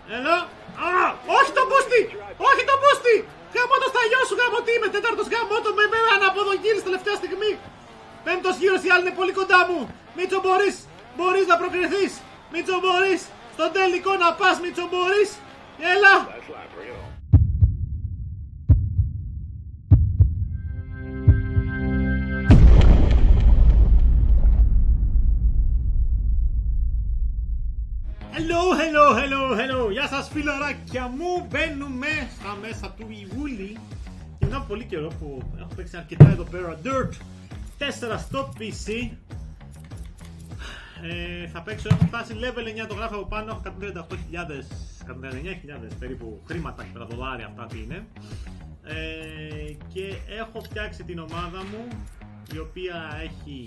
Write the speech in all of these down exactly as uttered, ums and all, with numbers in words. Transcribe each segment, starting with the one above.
Έλα. Α, όχι το μπούστι! Όχι το μπούστι! Γαμώ το σταλιό σου, γαμώ τι είμαι, τέταρτος γαμώ το με με αναποδογύρις τελευταία στιγμή. Πέμπτος γύρος, οι άλλοι είναι πολύ κοντά μου. Μίτσο μπορείς, μπορείς να προκριθείς. Μίτσο μπορείς, στον τελικό να πας Μίτσο μπορείς. Έλα. Hello, hello, hello, hello. Γεια σας φιλαράκια μου. Μπαίνουμε στα μέσα του Ιούλη. Και μετά από πολύ καιρό που έχω παίξει αρκετά εδώ πέρα Dirt τέσσερα στο πι σι. ε, Θα παίξω, έχω φτάσει level εννιά, το γράφω από πάνω. Έχω εκατόν τριάντα οκτώ χιλιάδες, εκατόν τριάντα εννιά χιλιάδες περίπου χρήματα και τα δολάρια αυτά τι είναι. ε, Και έχω φτιάξει την ομάδα μου, η οποία έχει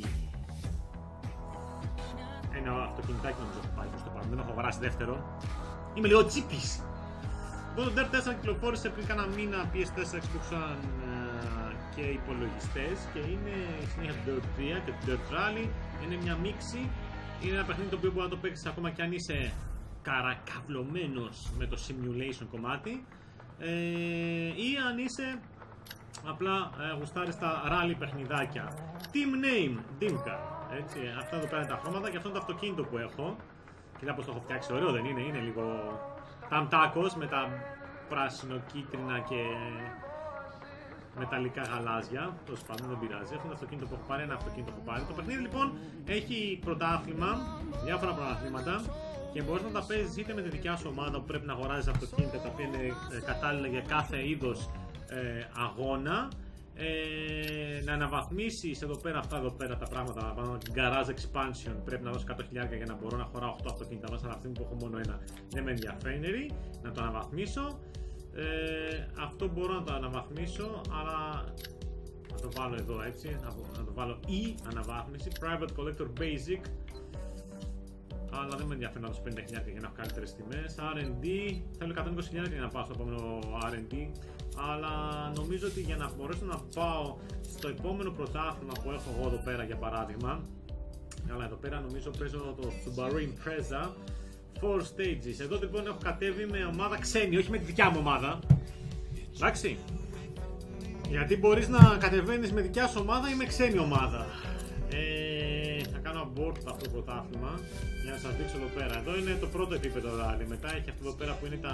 ένα αυτοκινητάκι νομίζω που πάει προς το πάνω, δεν έχω αγοράσει δεύτερο. Είμαι λίγο τσίπης. Εγώ το Dirt τέσσερα κυκλοφόρησε πριν κάνα μήνα πι ες φορ, Xbox One και υπολογιστές και είναι η συνέχεια του Dirt τρία και του Dirt Rally. Είναι μια μίξη, είναι ένα παιχνίδι το οποίο μπορεί να το παίξεις ακόμα κι αν είσαι καρακαυλωμένος με το simulation κομμάτι, ε, ή αν είσαι απλά ε, γουστάρεις τα rally παιχνιδάκια. Team name, Dimka. Έτσι, αυτά εδώ πέρα είναι τα χρώματα και αυτό είναι το αυτοκίνητο που έχω. Κοίτα πως το έχω φτιάξει, ωραίο δεν είναι, είναι λίγο ταμτάκος με τα πράσινο-κίτρινα και μεταλλικά γαλάζια. Τέλος πάντων δεν πειράζει, αυτό είναι το αυτοκίνητο που έχω πάρει, ένα αυτοκίνητο που έχω πάρει. Το παιχνίδι λοιπόν έχει πρωτάθλημα, διάφορα πρωταθλήματα και μπορείς να τα παίζεις είτε με τη δικιά σου ομάδα που πρέπει να αγοράζεις αυτοκίνητα τα οποία είναι κατάλληλα για κάθε είδος ε, αγώνα. Ε, να αναβαθμίσεις εδώ πέρα αυτά εδώ πέρα τα πράγματα, πάνω την Garage Expansion πρέπει να δώσω εκατό χιλιάδες για να μπορώ να χωράω οκτώ αυτοκίνητα μέσα, αλλά αυτή που έχω μόνο ένα δεν με ενδιαφέρει να το αναβαθμίσω. ε, Αυτό μπορώ να το αναβαθμίσω, αλλά να το βάλω εδώ έτσι, να το βάλω E αναβάθμιση, Private Collector Basic, αλλά δεν με ενδιαφέρει να δώσω πενήντα χιλιάδες για να έχω καλύτερες τιμές. αρ εντ ντι, θέλω εκατόν είκοσι χιλιάδες για να πάω στο επόμενο αρ εντ ντι, αλλά νομίζω ότι για να μπορέσω να πάω στο επόμενο πρωτάθλημα που έχω εγώ εδώ πέρα για παράδειγμα, αλλά εδώ πέρα νομίζω παίζω το Subaru Impreza four stages. Εδώ λοιπόν έχω κατέβει με ομάδα ξένη, όχι με τη δικιά μου ομάδα, εντάξει, γιατί μπορείς να κατεβαίνεις με δικιά σου ομάδα ή με ξένη ομάδα. Ε, θα κάνω abort αυτό το πρωτάθλημα για να σας δείξω εδώ πέρα. Εδώ είναι το πρώτο επίπεδο rally. Μετά έχει αυτό εδώ πέρα που είναι τα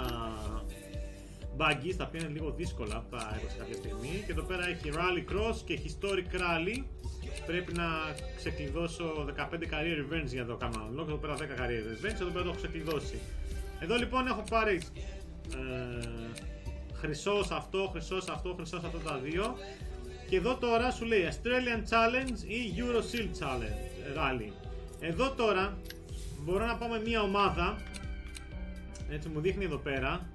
buggies, τα οποία είναι λίγο δύσκολα, τα έδωσε κάποια στιγμή. Και εδώ πέρα έχει rally cross και historic rally. Πρέπει να ξεκλειδώσω δεκαπέντε career events για να το κάνω unlock. Εδώ πέρα δέκα career events, εδώ πέρα το έχω ξεκλειδώσει. Εδώ λοιπόν έχω πάρει ε, χρυσό σε αυτό, χρυσό σε αυτό, χρυσό σε αυτό τα δύο. Και εδώ τώρα σου λέει Australian Challenge ή Euro Seal Challenge Rally. Εδώ τώρα μπορώ να πάω με μια ομάδα, έτσι μου δείχνει εδώ πέρα,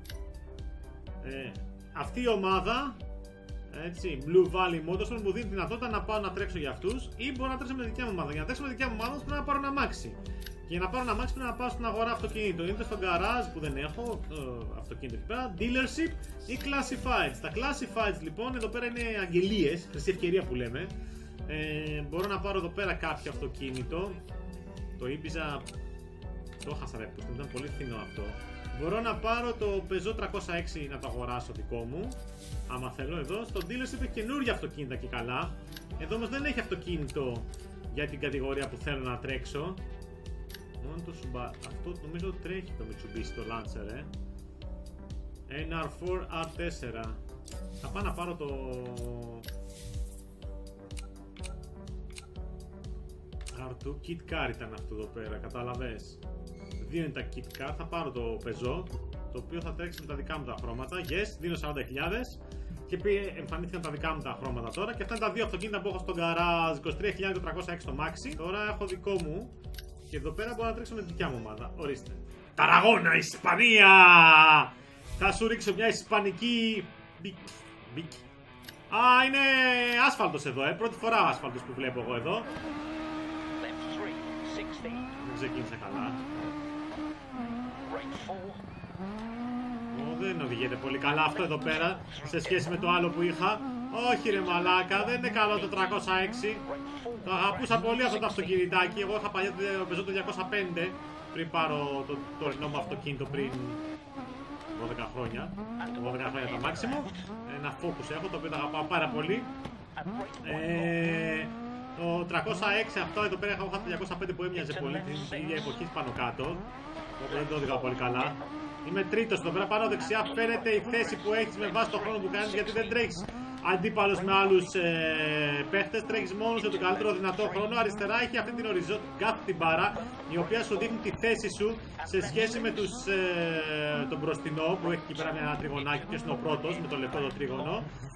ε, αυτή η ομάδα, έτσι, Blue Valley Motorsport, μου δίνει δυνατότητα να πάω να τρέξω για αυτούς ή μπορώ να τρέξω με δικιά μου ομάδα. Για να τρέξω με δικιά μου ομάδα πρέπει να πάρω ένα αμάξι. Και για να πάρω ένα αμάξι πρέπει να πάω στην αγορά αυτοκίνητο. Είτε στο garage που δεν έχω το αυτοκίνητο εκεί πέρα, dealership ή classifieds. Τα classifieds λοιπόν εδώ πέρα είναι αγγελίες, χρυσή ευκαιρία που λέμε. Ε, μπορώ να πάρω εδώ πέρα κάποιο αυτοκίνητο. Το Ibiza το έχασα ρε, ήταν πολύ φθηνό αυτό. Μπορώ να πάρω το Peugeot τριακόσια έξι να το αγοράσω δικό μου, άμα θέλω. Εδώ στο dealership έχει καινούργια αυτοκίνητα και καλά. Εδώ όμως δεν έχει αυτοκίνητο για την κατηγορία που θέλω να τρέξω. Μόνο το Subaru, αυτό νομίζω τρέχει το Mitsubishi το Lancer, ε. εν αρ φορ αρ φορ. Θα πάω να πάρω το αρ τού Kit Car, ήταν αυτό εδώ πέρα, κατάλαβες. Δύο είναι τα Kit Car, θα πάρω το Peugeot, το οποίο θα τρέξει με τα δικά μου τα χρώματα. Yes, δίνω σαράντα χιλιάδες και εμφανίστηκαν τα δικά μου τα χρώματα τώρα. Και αυτά είναι τα δύο αυτοκίνητα που έχω στο garage, είκοσι τρία χιλιάδες τριακόσια έξι το maxi. Τώρα έχω δικό μου. Και εδώ πέρα μπορώ να τρέξω με τη δικιά μου ομάδα. Ορίστε. Ταραγώνα, Ισπανία! Θα σου ρίξω μια ισπανική μπικ. Α, είναι άσφαλτος εδώ, ε. Πρώτη φορά άσφαλτος που βλέπω εγώ εδώ. Δεν ξεκίνησα καλά. Ο, δεν οδηγείται πολύ καλά αυτό εδώ πέρα σε σχέση με το άλλο που είχα. Όχι ρε μαλάκα, δεν είναι καλό το τριακόσια έξι. Το αγαπούσα πολύ αυτό το αυτοκινητάκι. Εγώ είχα παλιά το Peugeot το διακόσια πέντε, το πριν πάρω το τωρινό μου αυτοκίνητο πριν δώδεκα χρόνια. δώδεκα χρόνια το maximum. Ένα Focus έχω, το οποίο το αγαπάω πάρα πολύ. Ε, το τριακόσια έξι αυτό εδώ πέρα είχα το διακόσια πέντε που έμοιαζε πολύ την ίδια εποχή πάνω κάτω. Οπότε δεν το οδηγάω πολύ καλά. Είμαι τρίτος εδώ πέρα, πάνω δεξιά φαίνεται η θέση που έχεις με βάση το χρόνο που κάνεις, γιατί δεν τρέχεις αντίπαλος με άλλους ε, παίχτες, τρέχεις μόνος με τον καλύτερο δυνατό χρόνο. Αριστερά έχει αυτή την οριζόντια κάθετη μπάρα, η οποία σου δείχνει τη θέση σου σε σχέση με τους, ε, τον μπροστινό που έχει εκεί πέρα ένα τριγωνάκι, ποιος είναι ο πρώτος με το λεπτό το τρίγωνο.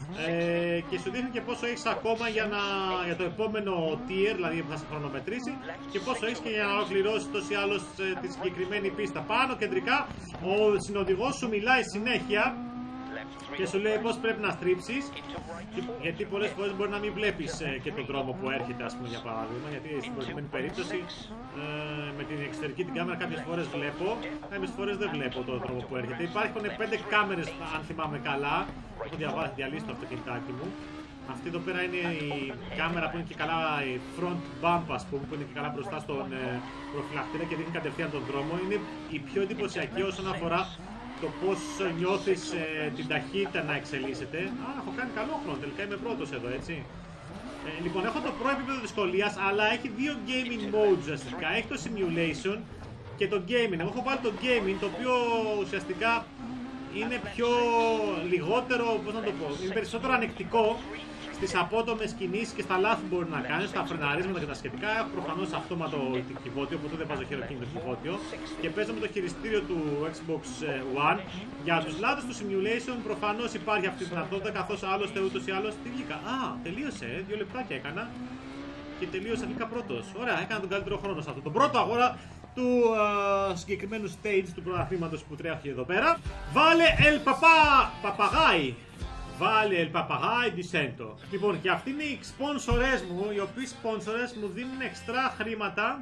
Ε, και σου δείχνει και πόσο έχεις ακόμα για, να, για το επόμενο tier, δηλαδή που θα σε χρονομετρήσει, και πόσο έχεις και για να ολοκληρώσεις τόσο ή άλλως ε, τη συγκεκριμένη πίστα. Πάνω κεντρικά ο συνοδηγός σου μιλάει συνέχεια και σου λέει πώς πρέπει να στρίψεις, γιατί πολλές φορές μπορεί να μην βλέπεις ε, και τον δρόμο που έρχεται, ας πούμε, για παράδειγμα, γιατί στην προηγούμενη περίπτωση ε, με την εξωτερική την κάμερα κάποιες φορές βλέπω, κάποιες φορές δεν βλέπω τον δρόμο που έρχεται. Υπάρχουν πέντε κάμερες, αν θυμάμαι καλά, έχω διαβάσει, διαλύσει το αυτοκινητάκι μου. Αυτή εδώ πέρα είναι η κάμερα που είναι και καλά, η front bump, ας πούμε, που είναι και καλά μπροστά στον ε, προφυλακτήρα και δείχνει κατευθείαν τον δρόμο. Είναι η πιο εντυπωσιακή όσον αφορά το πώς νιώθεις ε, την ταχύτητα να εξελίσσεται. Α, έχω κάνει καλό χρόνο, τελικά είμαι πρώτος εδώ, έτσι. Ε, λοιπόν, έχω το πρώτο επίπεδο δυσκολίας, αλλά έχει δύο gaming modes ουσιαστικά. Έχει το simulation και το gaming. Εγώ έχω βάλει το gaming, το οποίο ουσιαστικά είναι πιο λιγότερο, πώς να το πω, είναι περισσότερο ανεκτικό στις απότομες κινήσεις και στα λάθη που μπορεί να κάνεις, στα φρεναρίσματα και τα σχετικά. Έχω προφανώς αυτόματο κυβότιο, οπότε δεν βάζω χειροκίνητο κυβότιο και παίζω με το χειριστήριο του Xbox One. Για τους λάθος του simulation προφανώς υπάρχει αυτή η δυνατότητα, καθώς άλλωστε ούτως ή άλλως τι βγήκα. Α, τελείωσε, δύο λεπτάκια έκανα και τελείωσε, βγήκα πρώτος. Ωραία, έκανα τον καλύτερο χρόνο σε αυτό. Τον πρώτο αγώνα του uh, συγκεκριμένου stage του πρωταθλήματος που τρέχει εδώ πέρα. Βάλε el papá, papagay. Βάλε el papagay Dicento. Λοιπόν, και αυτοί είναι οι σπόνσορες μου, οι οποίοι σπόνσορες μου δίνουν εξτρά χρήματα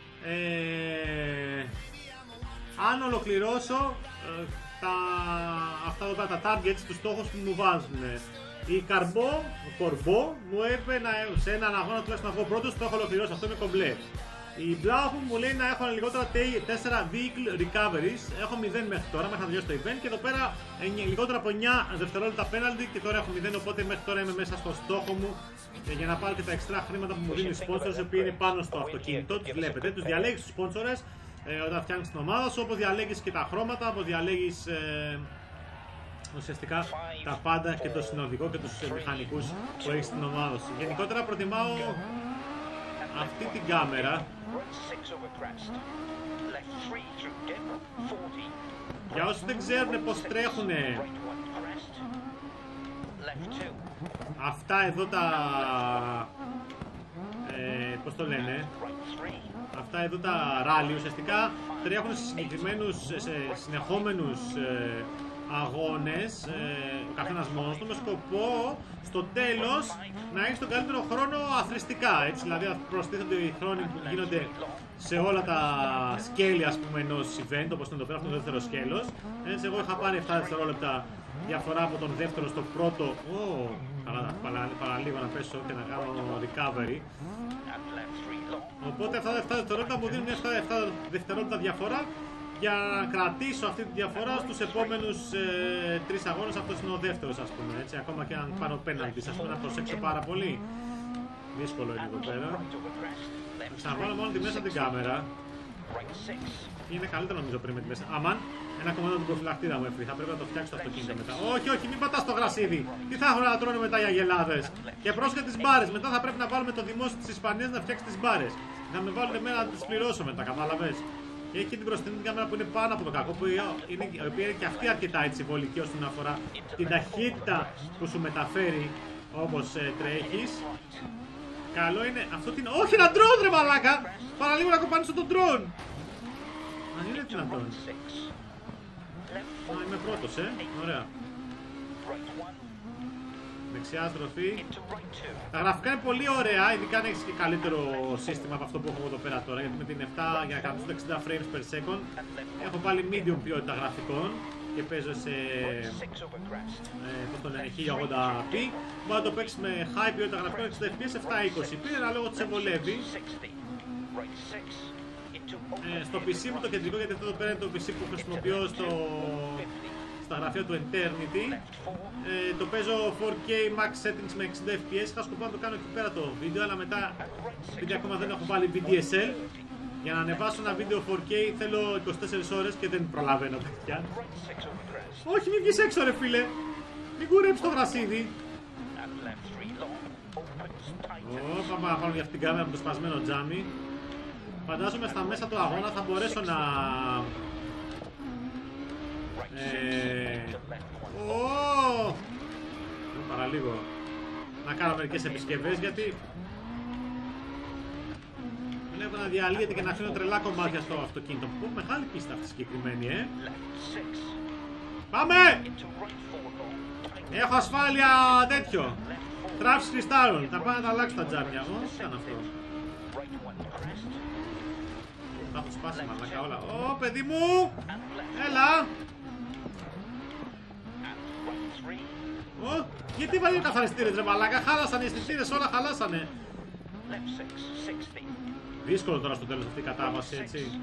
ε, αν ολοκληρώσω ε, τα, αυτά εδώ τα targets, τους στόχους που μου βάζουν. Η Καρμπό, ο Κορμπό, μου είπε να, σε έναν αγώνα τουλάχιστον να βγω πρώτος, το έχω ολοκληρώσει, αυτό είναι κομπλέ. Η Blau μου λέει να έχω λιγότερα τέσσερα vehicle recoveries, έχω μηδέν μέχρι τώρα, μέχρι να τελειώσει το event, και εδώ πέρα λιγότερα από εννιά δευτερόλεπτα penalty και τώρα έχω μηδέν, οπότε μέχρι τώρα είμαι μέσα στο στόχο μου για να πάρω και τα εξτρά χρήματα που μου δίνουν οι sponsors, οι οποίοι είναι πάνω στο αυτοκίνητο, τους βλέπετε, τους διαλέγεις τους sponsors ε, όταν φτιάχνεις την ομάδα σου, όπως διαλέγεις και τα χρώματα, όπως διαλέγεις ε, ουσιαστικά τα πάντα και το συνοδικό και τους μηχανικούς που έχεις στην ομάδα σου. Γενικότερα προτιμάω αυτή την κάμερα. Για όσους δεν ξέρουν πως τρέχουνε αυτά εδώ τα ε, πώς το λένε, αυτά εδώ τα ράλι ουσιαστικά τρέχουν σε συγκεκριμένους, σε συνεχόμενους ε, αγώνες, ε, ο καθένας μόνος του, με σκοπό στο τέλος να έχεις τον καλύτερο χρόνο αθροιστικά, έτσι, δηλαδή προστίθενται οι χρόνοι που γίνονται σε όλα τα σκέλη, ας πούμε, ενός event, όπως είναι εδώ πέρα, αυτό το δεύτερο σκέλος. Έτσι, εγώ είχα πάρει επτά δευτερόλεπτα διαφορά από τον δεύτερο στο πρώτο. Ω, καλά, παραλίγο να πέσω και να κάνω recovery. Οπότε αυτά τα επτά δευτερόλεπτα μου δίνουν επτά δευτερόλεπτα διαφορά για να κρατήσω αυτή τη διαφορά στους επόμενους ε, τρεις αγώνες. Αυτός είναι ο δεύτερος, ας πούμε, έτσι, ακόμα και αν πάρω πέναλτι, ας πούμε, να προσέξω πάρα πολύ. Δύσκολο είναι εδώ πέρα. Ξαναβάλω μόνο τη μέσα την κάμερα. Είναι καλύτερο νομίζω πριν με τη μέσα. Αμάν, ένα κομμάτι του προφυλακτήρα μου έφυγε. Θα πρέπει να το φτιάξω το αυτοκίνητο μετά. Όχι, όχι, μην πατάς το γρασίδι. Τι θα έχουν να τρώνε μετά οι αγελάδες. Και πρόσεχε τις μπάρες. Μετά θα πρέπει να βάλουμε το δημόσιο της Ισπανίας να φτιάξει τις μπάρες. Να με βάλουν εμένα να τις πληρώσω μετά, κατάλαβες. Και έχει και την μπροστινή κάμερα που είναι πάνω από το κακό, που είναι, η οποία είναι και αυτή αρκετά έτσι βολική όσον αφορά την ταχύτητα που σου μεταφέρει όπως ε, τρέχεις. Καλό είναι αυτό την... Όχι, ένα drone ρε μαλάκα! Παραλίγο να κοπάνεις τον drone! Αν είναι δυνατόν. Α, είμαι πρώτος, ε. Ωραία. Δεξιά στροφή. Τα γραφικά είναι πολύ ωραία, ειδικά αν έχεις και καλύτερο σύστημα από αυτό που έχω εδώ πέρα τώρα. Γιατί με την επτά για να κρατήσω εξήντα frames per second έχω βάλει medium ποιότητα γραφικών και παίζω σε ε, πώς το λένε, χίλια ογδόντα πι. Μπορεί να το παίξεις με high ποιότητα γραφικών εξήντα φρέιμς περ σέκοντ επτακόσια είκοσι πι, ένα λόγο ότι σε βολεύει. ε, στο πι σι μου το κεντρικό, γιατί αυτό εδώ πέρα είναι το πι σι που χρησιμοποιώ στο, στα γραφεία του Eternity. Ε, το παίζω φορ κέι Max Settings με εξήντα φρέιμς περ σέκοντ. Είχα σκοπό να το κάνω εκεί πέρα το βίντεο, αλλά μετά, επειδή ακόμα δεν έχω βάλει βι ντι ες ελ, για να ανεβάσω ένα βίντεο φορ κέι θέλω είκοσι τέσσερις ώρες και δεν προλαβαίνω, παιδιά. Όχι, μην βγεις έξω ρε φίλε. Μην κουρέψεις το γρασίδι. Ω, πάμε να πάμε για αυτήν την κάμερα με το σπασμένο τζάμι. Φαντάζομαι στα μέσα του αγώνα θα μπορέσω να... Ε... Ω! Παραλίγο. Να κάνω μερικές επισκευές, γιατί βλέπω να διαλύεται και να αφήνω τρελά κομμάτια στο αυτοκίνητο. Πω, μεγάλη πίστα αυτή συγκεκριμένη, ε! Πάμε! Έχω ασφάλεια τέτοιο. Τράφηση κρυστάλλων. Θα πάω να τα αλλάξω τα τζάμια. Ω, τι ήταν αυτό. Θα έχω σπάσει μαλάκα όλα. Ω, παιδί μου! Έλα! Ω, γιατί βάλει τα καθαριστήρες ρε μαλάκα. Χάλασαν οι αισθητήρες, όλα χαλάσανε. Δύσκολο τώρα στο τέλος αυτή η κατάβαση, έτσι.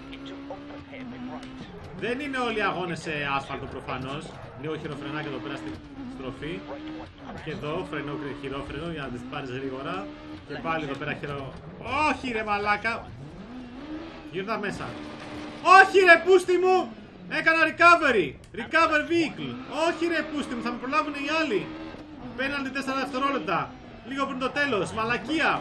Δεν είναι όλοι οι αγώνες σε άσφαλτο προφανώς. Λίγο χειροφρενάκι εδώ πέρα στην στροφή. Και εδώ φρενό χειρόφρενο για να τις πάρεις γρήγορα. Και πάλι εδώ πέρα χειρο... Όχι ρε μαλάκα! Γύρνα μέσα. Όχι ρε πούστη μου! Έκανα recovery! Recover vehicle! Όχι ρε πούστη μου, θα με προλάβουν οι άλλοι! Πέναλτι τέσσερα δευτερόλεπτα! Λίγο πριν το τέλος, μαλακία!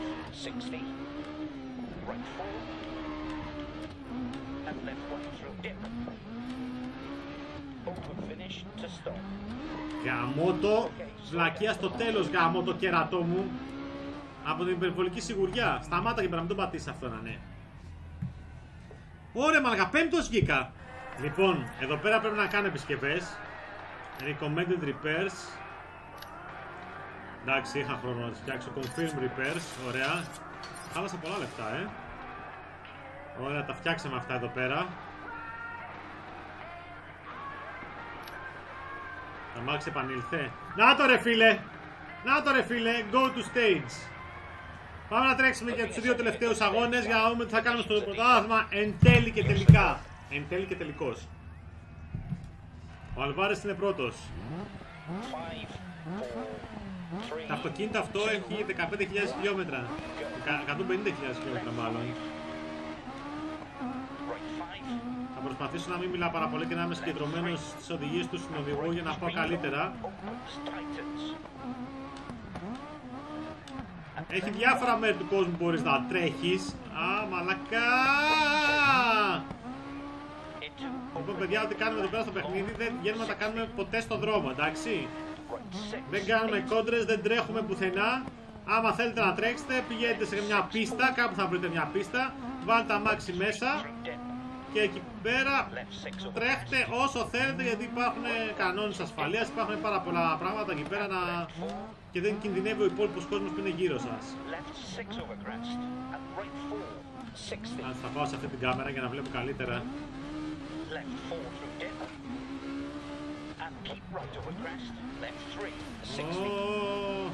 Γαμώτο, βλακεία στο τέλος, γαμώτο κερατό μου. Από την υπερβολική σιγουριά. Σταμάτα και πρέπει να μην τον πατήσεις αυτό να είναι. Ωραία μαλακα, πέμπτος βγήκα. Λοιπόν, εδώ πέρα πρέπει να κάνω επισκευές. Recommended repairs. Εντάξει, είχα χρόνο να τις φτιάξω. Confirm repairs, ωραία. Χάλασα πολλά λεφτά, ε. Ωραία, τα φτιάξαμε αυτά εδώ πέρα. Τα μάξι επανήλθε. Να το ρε φίλε! Να το ρε φίλε! Go to stage! Πάμε να τρέξουμε για τους δύο τελευταίους αγώνες για να δούμε τι θα κάνουμε στο πρωτάθλημα εν τέλει και τελικά. Εν τέλει και τελικός. Ο Αλβάρες είναι πρώτος. Το αυτοκίνητο αυτό έχει δεκαπέντε χιλιάδες χιλιόμετρα. εκατόν πενήντα χιλιάδες χιλιόμετρα μάλλον. Θα προσπαθήσω να μην μιλάω πάρα πολύ και να είμαι συγκεντρωμένος στις οδηγίες του συνοδηγού για να πάω καλύτερα. Έχει διάφορα μέρη του κόσμου που μπορείς να τρέχεις. Α, μαλακά! Λοιπόν, παιδιά, ό,τι κάνουμε εδώ πέρα στο παιχνίδι δεν βγαίνουμε να τα κάνουμε ποτέ στο δρόμο, εντάξει? Δεν κάνουμε κόντρες, δεν τρέχουμε πουθενά. Άμα θέλετε να τρέξετε, πηγαίνετε σε μια πίστα, κάπου θα βρείτε μια πίστα, βάλτε τα αμάξι μέσα και εκεί πέρα τρέχετε όσο θέλετε, γιατί υπάρχουν κανόνες ασφαλείας, υπάρχουν πάρα πολλά πράγματα εκεί πέρα να... και δεν κινδυνεύει ο υπόλοιπος κόσμος που είναι γύρω σας. Αν θα πάω σε αυτή την κάμερα για να βλέπω καλύτερα. Oh.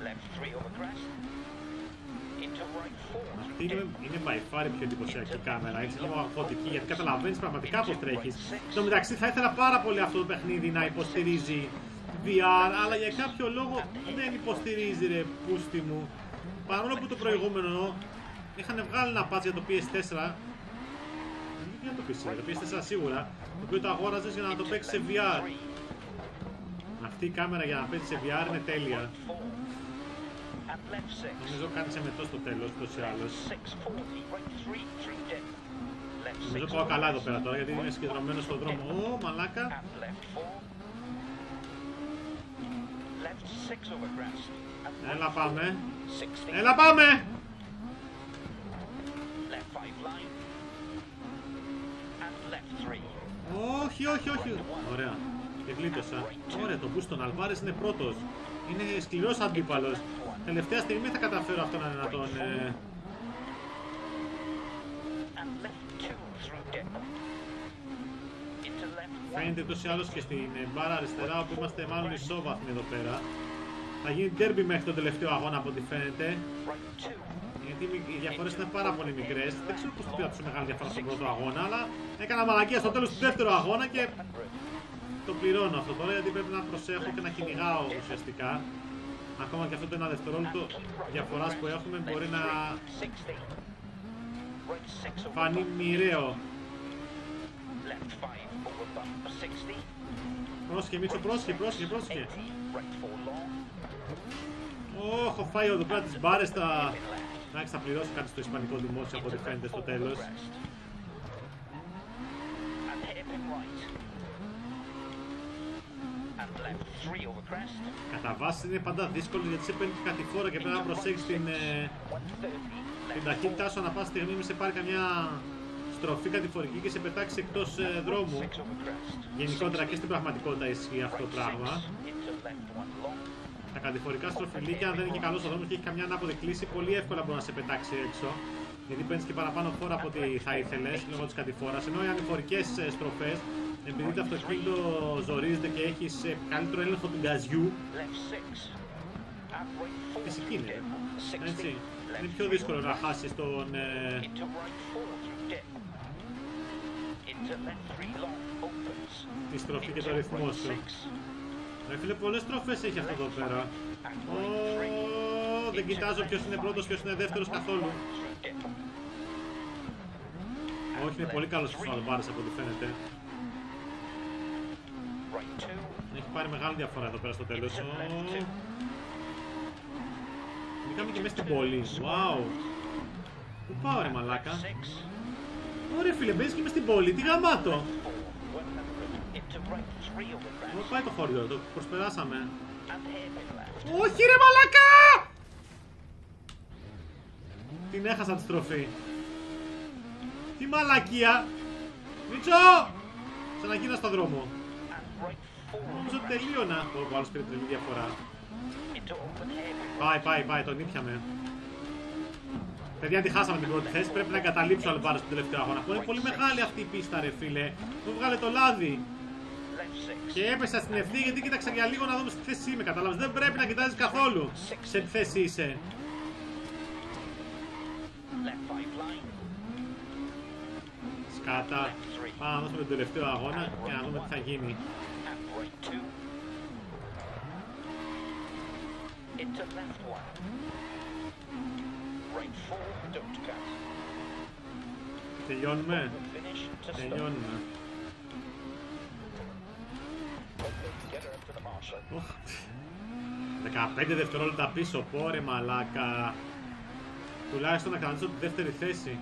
Αυτή είναι, είναι by far η πιο εντυπωσιακή κάμερα, έτσι λίγο αγχωτική, γιατί καταλαβαίνεις πραγματικά πως τρέχεις. Στο μεταξύ θα ήθελα πάρα πολύ αυτό το παιχνίδι να υποστηρίζει βι αρ, αλλά για κάποιο λόγο δεν υποστηρίζει ρε πούστη μου. Παρόλο που το προηγούμενο είχαν βγάλει ένα patch για το πι ες φορ, δεν για το πι σι, το πι ες φορ σίγουρα, το οποίο το αγόραζες για να το παίξεις σε βι αρ. Αυτή η κάμερα για να παίζει σε βι αρ είναι τέλεια. Νομίζω κάνει σε μετό στο τέλος, τόσο ή άλλως. Νομίζω πάω καλά εδώ πέρα τώρα, γιατί είμαι συγκεντρωμένος στον δρόμο. Ω, μαλάκα. Έλα πάμε. Έλα πάμε. Όχι, όχι, όχι. Ωραία. Και γλίτωσα. Ωραία, το boost των Αλβάρες είναι πρώτος. Είναι σκληρός αντίπαλος. Τελευταία στιγμή θα καταφέρω αυτό να, να τον... Ε... Φαίνεται τόσο ή άλλως και στην μπάρα αριστερά, όπου είμαστε μάλλον ισόβαθμοι εδώ πέρα. Θα γίνει derby μέχρι τον τελευταίο αγώνα από ό,τι φαίνεται. Γιατί οι διαφορές είναι πάρα πολύ μικρές. Δεν ξέρω πώς πήρα τόσο μεγάλη διαφορά στον πρώτο αγώνα, αλλά έκανα μαλακία στο τέλος του δεύτερου αγώνα και το πληρώνω αυτό τώρα, γιατί πρέπει να προσέχω και να κυνηγάω ουσιαστικά. Ακόμα και αυτό το ένα δευτερόλεπτο διαφοράς που έχουμε μπορεί να φανεί μοιραίο. Πρόσχε Μίτσο, πρόσχε, πρόσχε, πρόσχε. Ωχ, έχω φάει εδώ πέρα τις μπάρες. Θα... Εντάξει, θα πληρώσω κάτι στο ισπανικό δημόσιο από ό,τι φαίνεται στο τέλος. Κατά βάση είναι πάντα δύσκολο γιατί σε παίρνει κατηφόρα και πρέπει να προσέχεις την, ε, την ταχύτητά σου ανά πάση στιγμή, μην σε πάρει καμιά στροφή κατηφορική και σε πετάξει εκτός ε, δρόμου. Γενικότερα και στην πραγματικότητα ισχύει αυτό το πράγμα. Τα κατηφορικά στροφιλίκια, αν δεν είναι και καλό ο δρόμος και έχει καμιά ανάποδη κλίση, πολύ εύκολα μπορεί να σε πετάξει έξω. Γιατί παίρνεις και παραπάνω φόρα από ό,τι θα ήθελες λόγω της κατηφόρας. Ενώ οι ανηφορικές στροφές, επειδή το αυτοκίνητο ζορίζεται και έχεις καλύτερο έλεγχο του γκαζιού, φυσική είναι, έτσι. Είναι πιο δύσκολο να χάσεις τον, ε, τη στροφή και το ρυθμό σου. Ρε φίλε, πολλές στροφές έχει αυτό εδώ πέρα. Oh, δεν κοιτάζω ποιος είναι πρώτος, ποιος είναι δεύτερος καθόλου. Όχι, είναι πολύ καλός στους αλμπάρες από ό,τι φαίνεται. Έχει πάρει μεγάλη διαφορά εδώ πέρα στο τέλος. Oh. Μπήκαμε και μέσα στην πόλη. Wow. Πού πάω ρε μαλάκα. Ωραία φίλε, μπαίνεις και μες στην πόλη. Τι γαμάτο. Πού πάει το χωριό, το προσπεράσαμε. Όχι ρε μαλάκα. Την έχασα τη στροφή. Τι μαλακία. Μίτσο. Ξαναγίνω στο δρόμο. Νομίζω ότι τελείωνα. Ο άλλος πήρε την διαφορά. Πάει, πάει, πάει, τον ήπιαμε. Παιδιά, τη χάσαμε την πρώτη θέση. Πρέπει να εγκαταλείψω άλλο πάρω στον τελευταίο αγώνα. Είναι πολύ μεγάλη αυτή η πίστα, ρε φίλε. Μου βγάλε το λάδι. Και έπεσα στην ευθύ γιατί κοίταξα για λίγο να δούμε στη θέση είμαι. Κατάλαβες. Δεν πρέπει να κοιτάζεις καθόλου σε τι θέση είσαι. Σκάτα. Πάμε να δώσουμε τον τελευταίο αγώνα και να δούμε τι θα γίνει. Τελειώνουμε. Τελειώνουμε. δεκαπέντε δευτερόλεπτα πίσω, πόρε μαλάκα. Τουλάχιστον να κρατήσω τη δεύτερη θέση.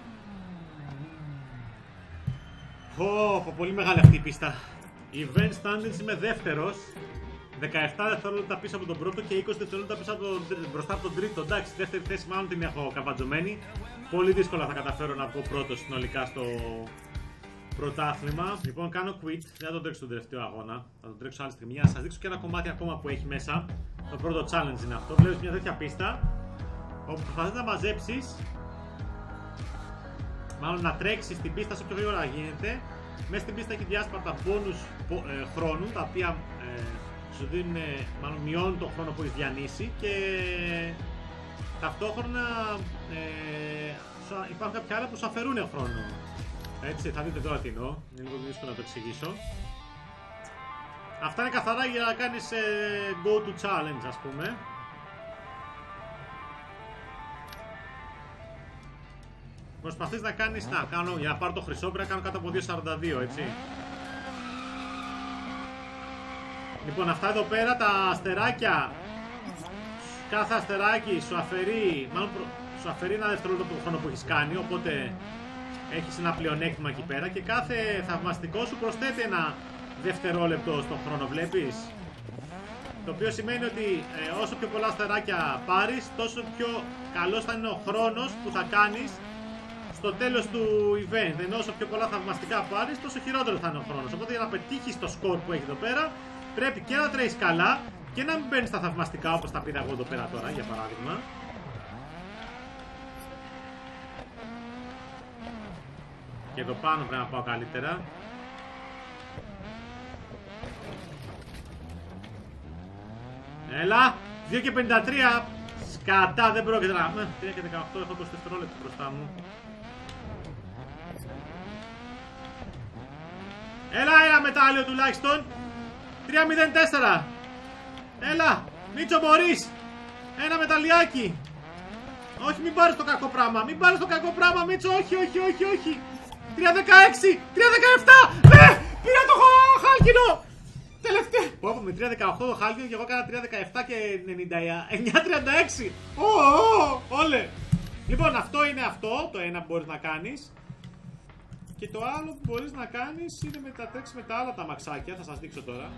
Ω, πολύ μεγάλη αυτή η πίστα. Event standings είμαι δεύτερος. δεκαεπτά δευτερόλεπτα πίσω από τον πρώτο και είκοσι δευτερόλεπτα πίσω από τον, μπροστά από τον τρίτο. Εντάξει, δεύτερη θέση μάλλον την έχω καβατζωμένη. Πολύ δύσκολα θα καταφέρω να βγω πρώτος συνολικά στο πρωτάθλημα. Λοιπόν, κάνω quit. Δεν θα τον τρέξω τον τελευταίο αγώνα. Θα τον τρέξω άλλη στιγμή. Για να σας δείξω και ένα κομμάτι ακόμα που έχει μέσα. Το πρώτο challenge είναι αυτό. Βλέπεις μια τέτοια πίστα όπου προσπαθείς να μαζέψεις, μάλλον να τρέξεις την πίστα όσο πιο γρήγορα γίνεται. Μέσα στην πίστα έχει διάσπαρτα bonus ε, χρόνου, τα οποία ε, σου δίνουν, μάλλον μειώνουν τον χρόνο που έχεις διανύσει και ταυτόχρονα ε, υπάρχουν κάποια άλλα που σου αφαιρούν χρόνο. Έτσι, θα δείτε τώρα τι εννοώ. Είναι λίγο δύσκολο να το εξηγήσω. Αυτά είναι καθαρά για να κάνεις ε, go to challenge, ας πούμε. Προσπαθείς να κάνεις, να κάνω, για να πάρω το χρυσό πρέπει να κάνω κάτω από δύο σαράντα δύο, έτσι. Λοιπόν, αυτά εδώ πέρα τα αστεράκια, κάθε αστεράκι σου αφαιρεί, μάλλον προ, σου αφαιρεί ένα δευτερόλεπτο του χρόνο που έχεις κάνει, οπότε έχεις ένα πλεονέκτημα εκεί πέρα και κάθε θαυμαστικό σου προσθέτει ένα δευτερόλεπτο στον χρόνο, βλέπεις. Το οποίο σημαίνει ότι ε, όσο πιο πολλά αστεράκια πάρεις, τόσο πιο καλός θα είναι ο χρόνος που θα κάνεις στο τέλος του event. Ενώ όσο πιο πολλά θαυμαστικά πάρεις, τόσο χειρότερο θα είναι ο χρόνος. Οπότε για να πετύχεις το σκορ που έχει εδώ πέρα, πρέπει και να τρέχεις καλά και να μην παίρνεις τα θαυμαστικά όπως τα πήρα εγώ εδώ πέρα τώρα, για παράδειγμα. Και εδώ πάνω πρέπει να πάω καλύτερα. Έλα! δύο και πενήντα τρία! Κατά, δεν πρόκειται να... τρία και δεκαοκτώ, έχω είκοσι δευτερόλεπτα μπροστά μου. Έλα, ένα μετάλλιο τουλάχιστον. τρία μηδέν τέσσερα. Έλα, Μίτσο μπορείς. Ένα μεταλλιάκι. Όχι, μην πάρεις το κακό πράγμα. Μην πάρεις το κακό πράγμα, Μίτσο. Όχι, όχι, όχι, όχι. τρία δεκαέξι. τρία δεκαεπτά. Ναι, πήρα το χάλκινο. Τελευταίο. Πω από με τρία δεκαοκτώ το χάλκινο και εγώ έκανα τρία δεκαεπτά και εννιά τριάντα έξι. Ω, ω, όλε. Λοιπόν, αυτό είναι αυτό, το ένα που μπορείς να κάνεις. Και το άλλο που μπορείς να κάνεις είναι μετατρέξεις με τα άλλα τα μαξάκια. Θα σας δείξω τώρα.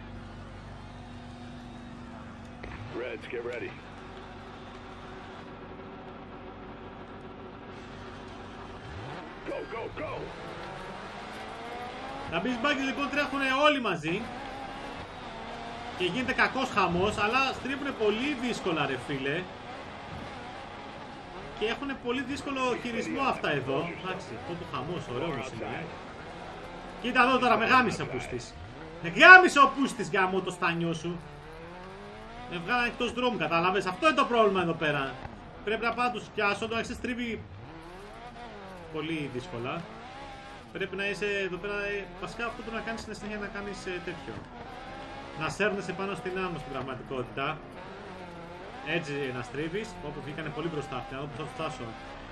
Reds, get ready. Go, go, go. Τα beach buggies λοιπόν τρέχουν όλοι μαζί. Και γίνεται κακός χαμός, αλλά στρίβουν πολύ δύσκολα ρε φίλε. Και έχουν πολύ δύσκολο χειρισμό αυτά εδώ. Εντάξει, αυτό το χαμός, ωραίο μου είναι. Κοίτα εδώ τώρα, με γάμισε ο πούστης. Με γάμισε ο πούστης γάμο το στάνιο σου. Με βγάλανε εκτός δρόμου, κατάλαβες. Αυτό είναι το πρόβλημα εδώ πέρα. Πρέπει να πάω να τους πιάσω, το έχεις στρίβει πολύ δύσκολα. Πρέπει να είσαι εδώ πέρα. Βασικά αυτό που να κάνεις είναι συνέχεια να κάνεις τέτοιο. Να σέρνεσαι πάνω στην άμμο στην πραγματικότητα. Έτσι να στρίβεις. Όπου βγήκανε πολύ μπροστά αυτή, να δω που θα φτάσω.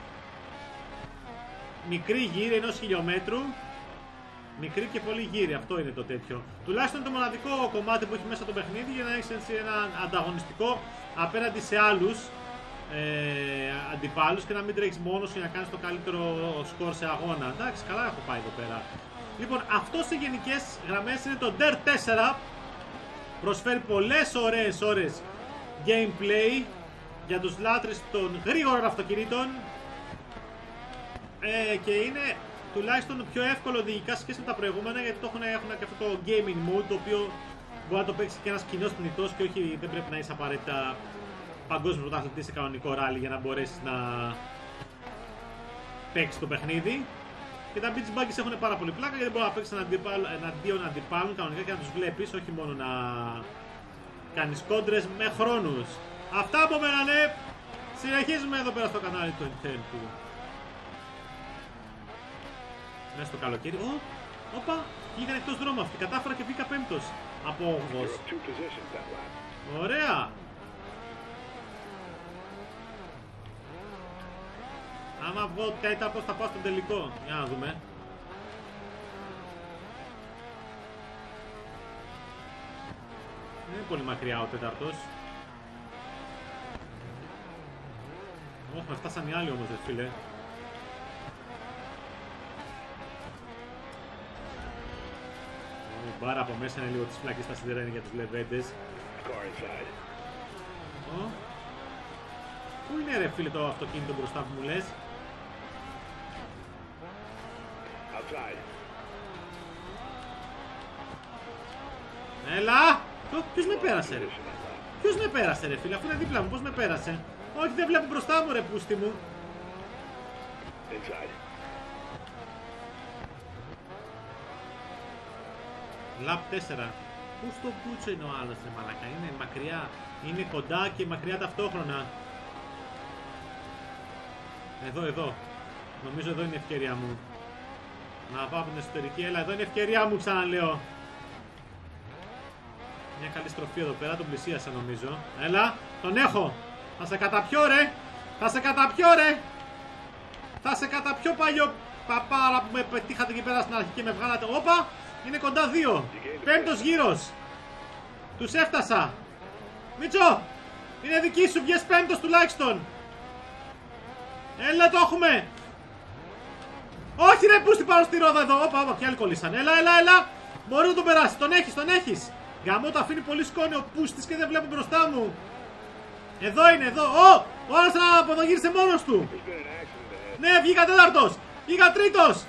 Μικρή γύρι ενός χιλιόμετρου. Μικρή και πολύ γύρι, αυτό είναι το τέτοιο. Τουλάχιστον το μοναδικό κομμάτι που έχει μέσα το παιχνίδι για να έχεις έτσι ένα ανταγωνιστικό απέναντι σε άλλους ε, αντιπάλους και να μην τρέχεις μόνος για να κάνεις το καλύτερο σκορ σε αγώνα. Εντάξει, καλά έχω πάει εδώ πέρα. Λοιπόν, αυτό σε γενικές γραμμές είναι το Dirt τέσσερα. Προσφέρει πολλές ωραίες ώρες gameplay για τους λάτρεις των γρήγορων αυτοκινήτων ε, και είναι τουλάχιστον πιο εύκολο οδηγικά σε σχέση με τα προηγούμενα, γιατί το έχουν, έχουν και αυτό το gaming mode το οποίο μπορεί να το παίξει και ένας κοινός θνητός και όχι, δεν πρέπει να είσαι απαραίτητα παγκόσμιο πρωταθλητής σε κανονικό ράλι για να μπορέσεις να παίξεις το παιχνίδι. Και τα beach buggies έχουν πάρα πολύ πλάκα γιατί μπορεί να παίξεις εναντίον αντιπάλων κανονικά και να τους βλέπεις, όχι μόνο να κάνεις κόντρες με χρόνους. Αυτά από μένα, ναι. Συνεχίζουμε εδώ πέρα στο κανάλι του Nintendo. Ναι, στο καλοκαίρι. Ω, όπα, βγήκαν εκτός δρόμου αυτοί. Κατάφερα και βγήκα πέμπτος από όγδοος. Ωραία. Άμα βγω τέτα, πώς θα πάω στον τελικό. Για να δούμε. Δεν είναι πολύ μακριά ο τέταρτος. Όχι, με φτάσαν οι άλλοι όμως, δε φίλε. Η μπάρα από μέσα είναι λίγο τις φλάκες στα σίδερα, είναι για τους λεβέντες. Πού είναι ρε φίλε το αυτοκίνητο μπροστά που μου λες? Έλα! Ποιος με πέρασε ρε? Ποιος με πέρασε ρε φίλε? Αφού είναι δίπλα μου, πώς με πέρασε? Όχι, δεν βλέπω μπροστά μου ρε πούστη μου. Λαπ τέσσερα. Πού στο πούτσο είναι ο άλλος ρε μαλάκα? Είναι μακριά. Είναι κοντά και μακριά ταυτόχρονα. Εδώ, εδώ. Νομίζω εδώ είναι η ευκαιρία μου. Να πάω από την εσωτερική. Έλα, εδώ είναι η ευκαιρία μου, ξαναλέω. Μια καλή στροφή εδώ πέρα, τον πλησίασα νομίζω. Έλα, τον έχω. Θα σε καταπιώ ρε. Θα σε καταπιώ ρε. Θα σε καταπιώ παλιό παπάρα που με πετύχατε εκεί πέρα στην αρχή και με βγάλατε. Όπα, είναι κοντά δύο. Πέμπτος γύρος. Τους έφτασα. Μίτσο, είναι δική σου, βγες πέμπτος τουλάχιστον. Έλα, το έχουμε. Όχι ρε, πούστη πάνω στη ρόδα εδώ. Όπα, όπα, και άλλοι κολλήσαν. Έλα, έλα, έλα. Μπορεί να τον περάσει, τον έχεις, τον έχεις. Γαμό, το αφήνει πολύ σκόνη ο πούστης και δεν βλέπω μπροστά μου. Εδώ είναι, εδώ. Ω, ο άλλος από εδώ γύρισε μόνος του. Ναι, βγήκα τέταρτος. Βγήκα τρίτος.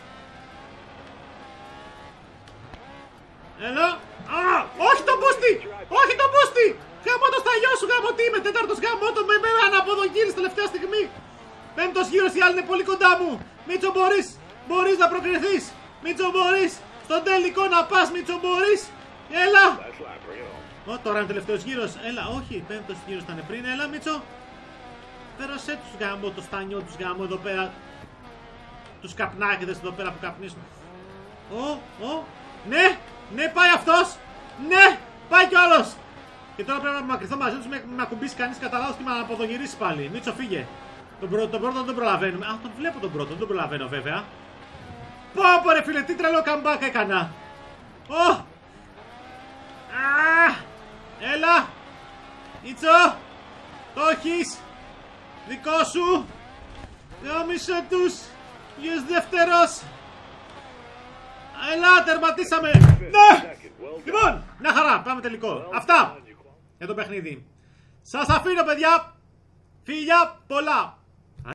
Έλα. Α, όχι τον πούστη. Όχι τον πούστη. Γαμό το σταγιό σου, γαμό τι είμαι. Τέταρτος γαμό το με μένα από εδώ γύρισε τελευταία στιγμή. Πέμπτος γύρος, οι άλλοι είναι πολύ κοντά μου. Μίτσο, μπορείς. Μπορείς να προκριθείς. Μίτσο, μπορείς. Στον τελικό να πας, Μίτσο, μπορείς. Έλα! Ω, τώρα είναι ο τελευταίος γύρος. Έλα, όχι, πέμπτος γύρος ήταν πριν. Έλα, Μίτσο. Φέρωσέ τους γάμο, το στάνιο τους γάμο εδώ πέρα. Τους καπνάκιδες εδώ πέρα που καπνίσουν. Ω, ω, ναι, ναι πάει αυτός. Ναι, πάει κιόλας. Και τώρα πρέπει να απομακρυνθώ μαζί τους με να ακουμπήσει κανείς κατά λάθος και να αποδογυρίσει πάλι. Μίτσο, φύγε. Τον, προ, τον πρώτο δεν τον προλαβαίνουμε. Α, τον βλέπω τον πρώτο, δεν τον προλαβαίνω βέβαια. Πω πω ρε φίλε, τι τρελό καμπάκ έκανα. Ω! Α! Έλα! Μίτσο! Το έχεις! Δικό σου! Γάμισε τους! Γιος δεύτερος! Έλα, τερματίσαμε! Ναι! Λοιπόν, μια χαρά, πάμε τελικό. Αυτά για το παιχνίδι. Σας αφήνω παιδιά. Φιλιά πολλά!